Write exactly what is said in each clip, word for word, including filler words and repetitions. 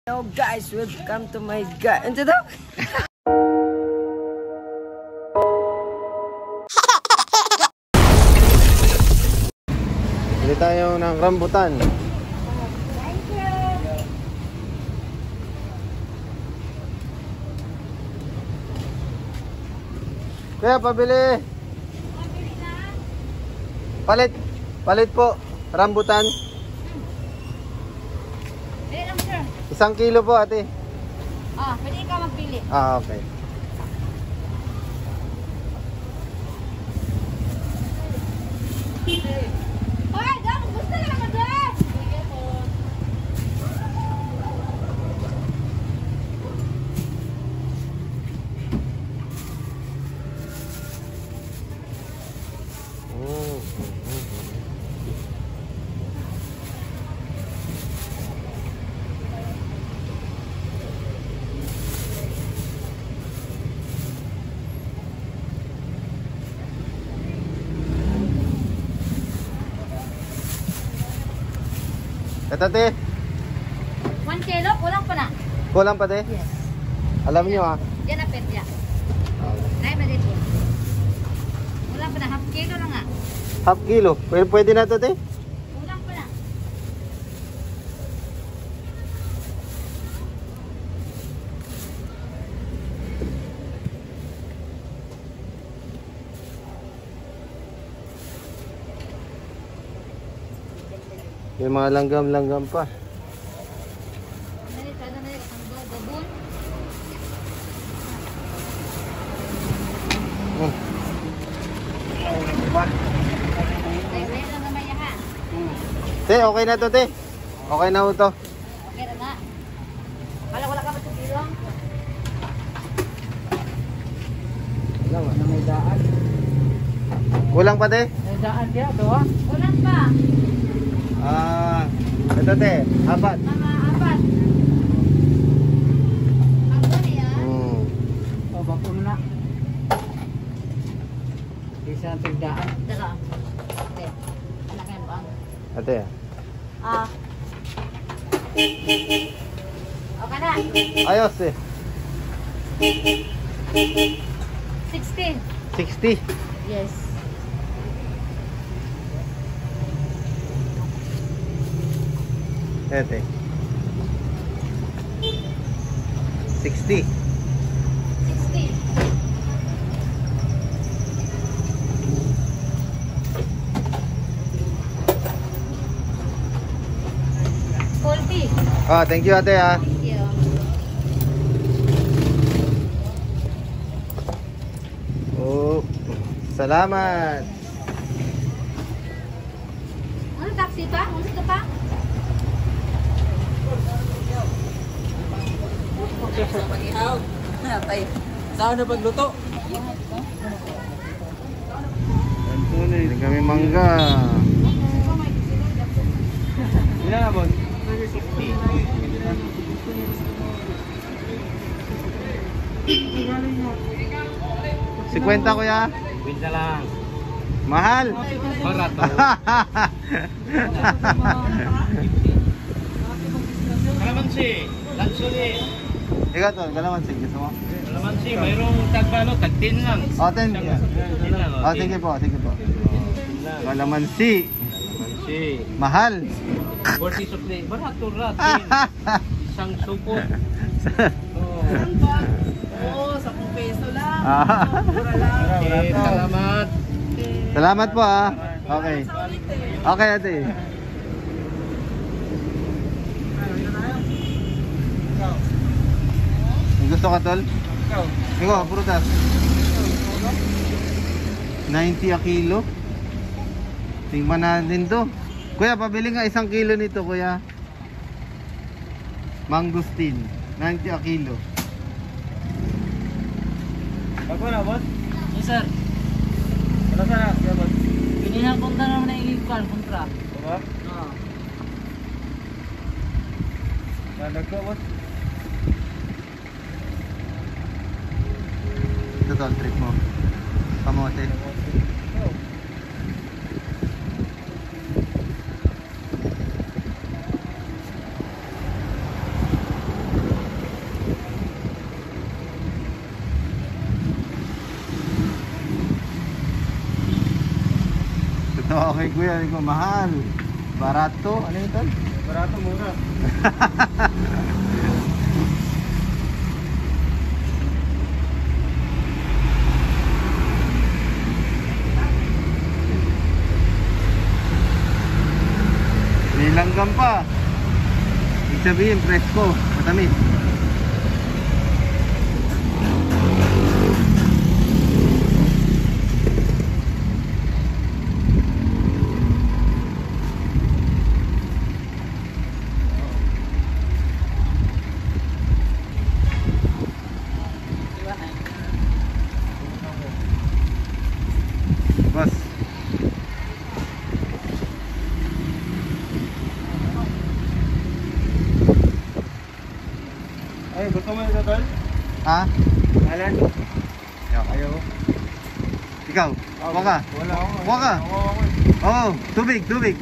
Hello guys, welcome to my guy. Ano daw? Bili tayo ng rambutan. Kaya pabili. Palit. Palit po. Rambutan. Isang kilo po ate. Ah, pwede ka magpili. Ah, okay. Hoy, dam, gusto na naman dyan. Sige po. Mm. Ito te, One kilo, kulang pa na. kulang pa te? Yes. Alam nyo ah. Yan na pet ya. Ay, mali po. Kulang pa na, half kilo na nga. Half kilo. Pwede, pwede na to te? Kulang pa na. May mga langgam-langgam pa. Dali, sada na yung ang babon. Hmm. Ay, ay lang naman yan ha. Te, okay na to te. Okay na ho to. Okay na na. Wala, wala ka ba sa bilang? Wala, wala may daan. Kulang pa te? May daan kaya to ha? Kulang pa. Ah, ito te, apat. Mga apat. Ako niya. Hmm. O, bako na. Isa ang tigdaan. Dala. Okay. Anak yan ba? Ate. Ah. Okay na. Ayos eh. sixteen. sixty. Yes. Ete. sixty. sixty. forty. Ah, thank you ate ah. Thank you. Oh, salamat. Ano taxi pa? Ano ka pa? Saan na pagluto? Hindi kami mangga. Ilan na bon? Sikwenta kuya. Pinta lang. Mahal. Barato. Kalamansi. Lansuli. Ikaw to, galaman sige mo. Kalamansi, mayroong tag-ano, tag-tin lang. Oh, ten. Tin lang. Oh, sige po, sige po. Galamansi. Kalamansi. Mahal. forty sukli. Barato ratin. Isang supot. Oh. Oo, sa peso lang. Ah. Mura lang. Okay, salamat. Salamat po ah. Okay. Okay ate. May gusto ka tol? Ikaw, prutas. ninety a kilo. Tingnan natin to. Kuya, pabili nga isang kilo nito kuya. Mangustin. ninety a kilo. Bago na, boss? Yes, sir. Ano sana? Yeah, boss. Pinapunta naman na yung ikuan, kontra. Diba? Oo. Mandag ko, boss. Ito to, trick mo. Kamote. Oh. Okay kuya, hindi ko mahal. Barato, ano yun tol? Barato mura. May langgam pa. Ibig sabihin, presko, matamis. Boss. Ay, gusto mo ito, tol? Ha? Alan? Ayaw. Ikaw, kuha ka. Wala ako. Kuha ka. Ako, ako. Oo, oh, tubig, tubig.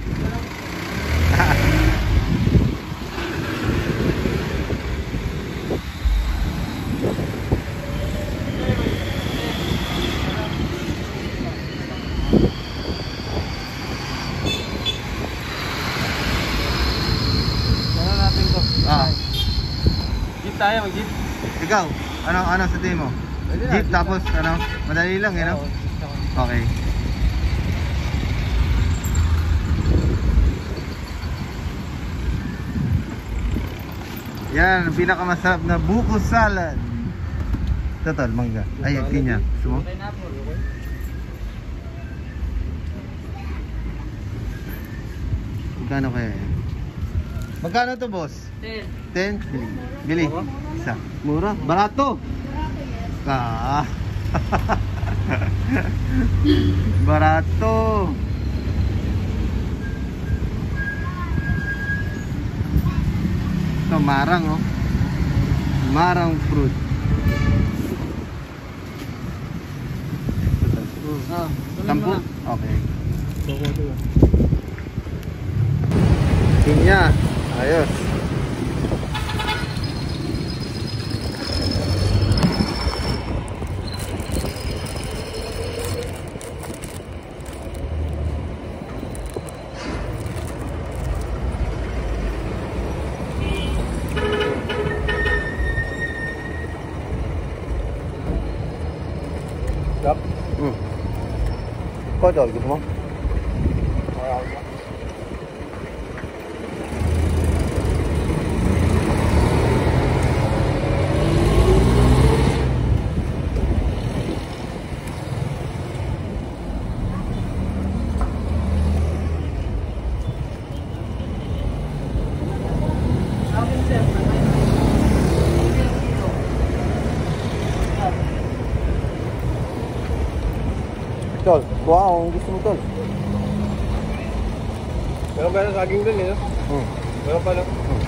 Ano natin to? Ah, Jeep tayo, mag-jeep. ikaw, ano ano sa tingin mo? Pwede na, Jeep jeep tapos ano, madali lang, eh, no? Oo, jeep ako. Okay. Yan, ang pinakamasarap na buko salad. Total, mangga. Ay, yung pinya. Gusto mo? Magkano kaya yan? Magkano to, boss? Ten. ten? Bili. Bili. Isa. Mura. Barato. Ah. Barato. Ito, marang, oh. Marang fruit. Oh, Tampo? Okay. Pinya. Ayos. Yup. Hmm. Kodol, gusto mo? Tol, kuha kung gusto mo, tol. Meron pa na saging dun, eh, no? Hmm. Meron pa, no?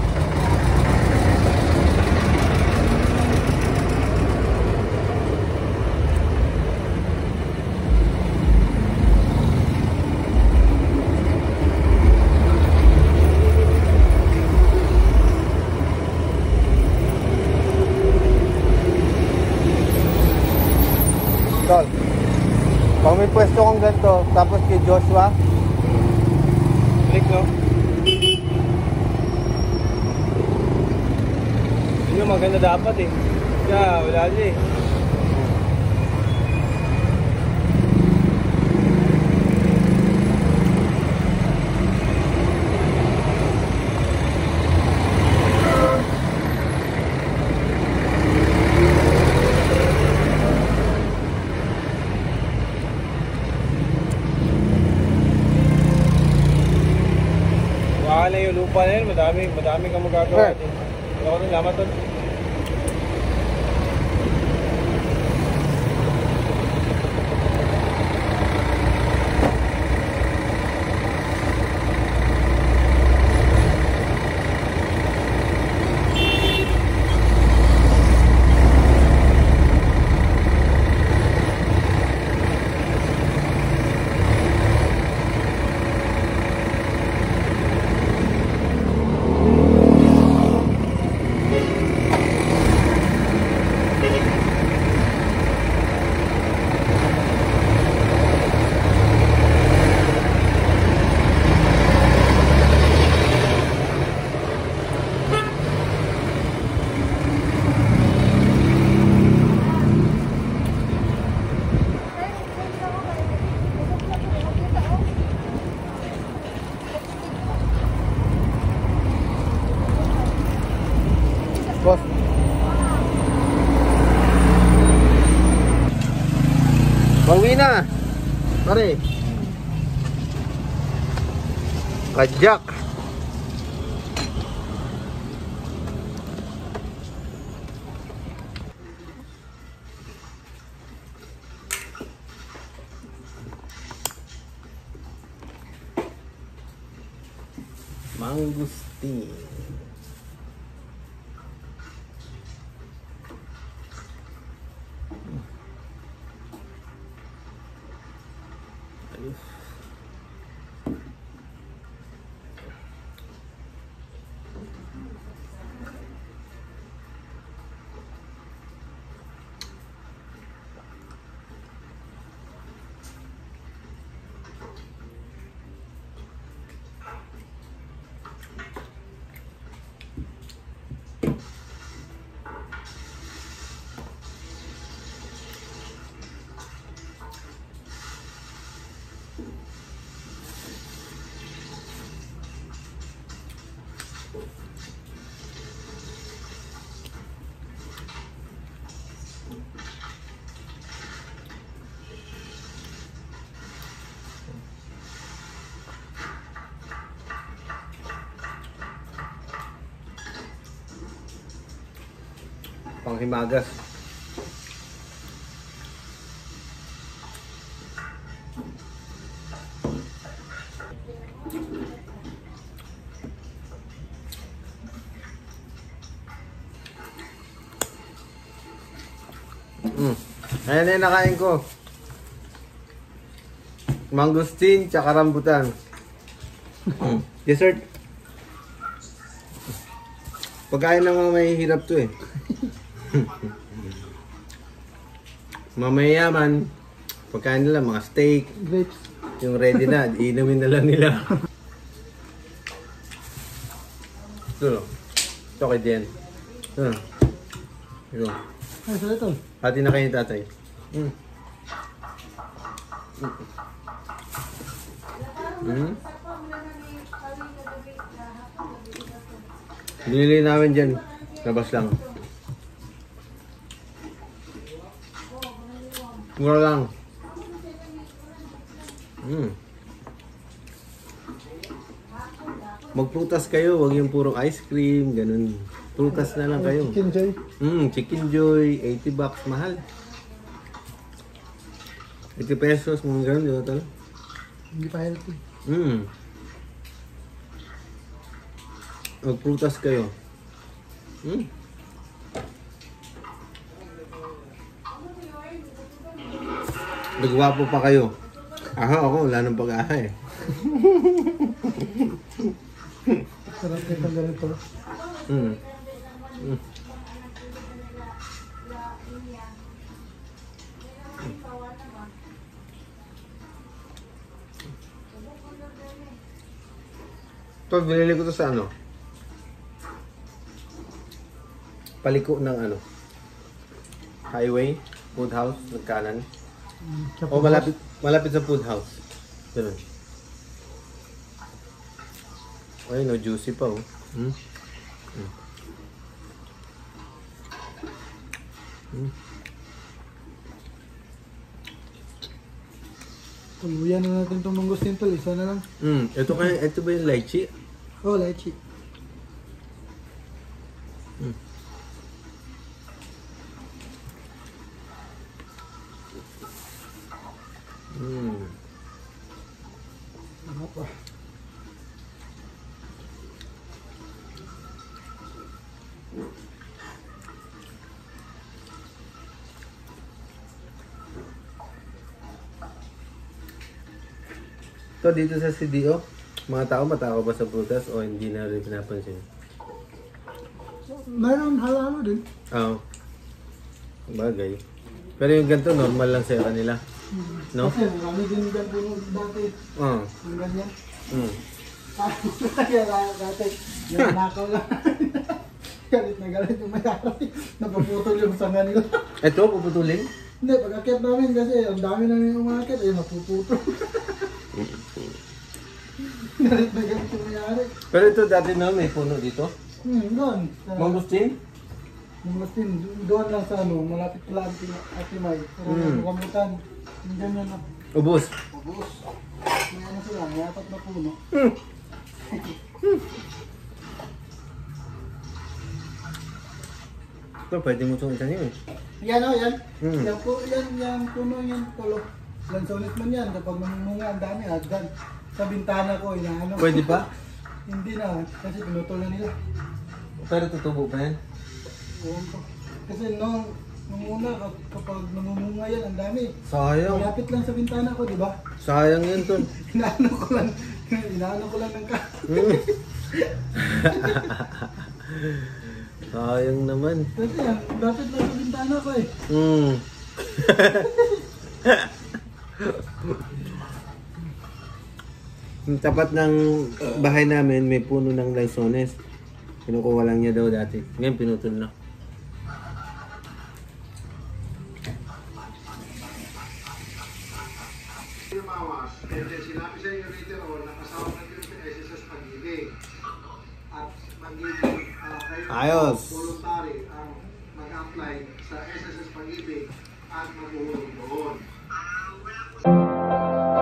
Tol, pag may pwesto kang ganito, tapos kay Joshua, Click, no? Yun yung maganda dapat, eh. Kaya, wala niya, eh. Baka na yung lupa na yun, madami, madami kang magagawa Sir. din. Ako rin, lamat doon. Boss. Pauwi na. Pare. Kajak. Mangustin. Ayos. Panghimagas. Mm. Ayan na yung nakain ko. Mangustin tsaka rambutan. Mm. Dessert. Pagkain ng mga mahihirap to eh. Mamayaman, pagkain nila mga steak, Grapes. yung ready na, iinumin na lang nila. Ito, ito kay Jen. Ito. Ito. Ay, so ito. Pati na kayo tatay. Mm. Mm. Binili namin dyan. Labas lang. Mura lang. Mm. Magprutas kayo, wag yung puro ice cream, ganun. Prutas na lang kayo. Chicken joy. Mm, Chicken Joy, eighty bucks, mahal. eighty pesos, mga ganun, di ba tol? Hindi pa healthy. Mm. Magprutas kayo. Mm. Nagwapo pa kayo. Aha, ako, wala nang pag-aha eh. Sarap nito ganito. Mm. Mm. Ito, binili ko to sa ano? Paliko ng ano? Highway, food house, nagkanan. O malapit, malapit sa food house. Ganun. Ay, no, juicy pa oh. Hmm? Hmm. Hmm. Tuluyan na natin itong mangustin tol. Isa na lang. Hmm. Ito kaya, ito ba yung lychee? Oh, lychee. Hmm. Hmm. Ano pa? Ito dito sa C D O, mga tao matao ba sa prutas o hindi na rin pinapansin? Mayroon halo-halo din. Oo. Bagay. Pero yung ganito, normal lang sa kanila. No? Kasi marami din dyan puno dati. Oo. Yung ganyan. Mm. Kaya dati, yung nakaw lang. Galit na galit yung mayari. Napaputol yung sanga nila. Ito, puputulin? Hindi, pag-akit namin kasi ang dami namin umakit, eh, napuputol. Galit na galit yung mayari. Pero ito dati na may puno dito. Hmm, doon. Mangustin? Yung Agustin, do- doon lang sa ano, malapit lang Ate Ate May. Pero Mm. yung rambutan, yung ganyan na. Ubus. Pabos. May ano sila, may apat na puno. Hmm. Ito, pwede mo itong itanim eh. Yan o, yan. Mm. Yan po, yan, yan, puno yan, tulo. Lansones man yan, kapag mamunga, ang dami, agdan. Sa bintana ko, inaano. Pwede pa? Hindi na, kasi pinutulan nila. Pero tutubo pa yan. Ewan ko. Kasi nung, nung una, kap- kapag namumunga yan, ang dami. Sayang. Malapit lang sa bintana ko, di ba? Sayang yun, tol. Inaano ko lang, inaano ko lang ng ka. Hmm. Sayang naman. Kasi yan, malapit lang sa bintana ko eh. Hmm. Yung tapat ng bahay namin may puno ng lansones. Kinukuha lang niya daw dati. Ngayon pinutol na. Mawas, and then sinabi sa inyo later on, nakasama na kayo sa S S S Pag-ibig. At magiging uh, kayo Ayos. voluntary ang mag-apply sa S S S Pag-ibig at mag-uhulog doon.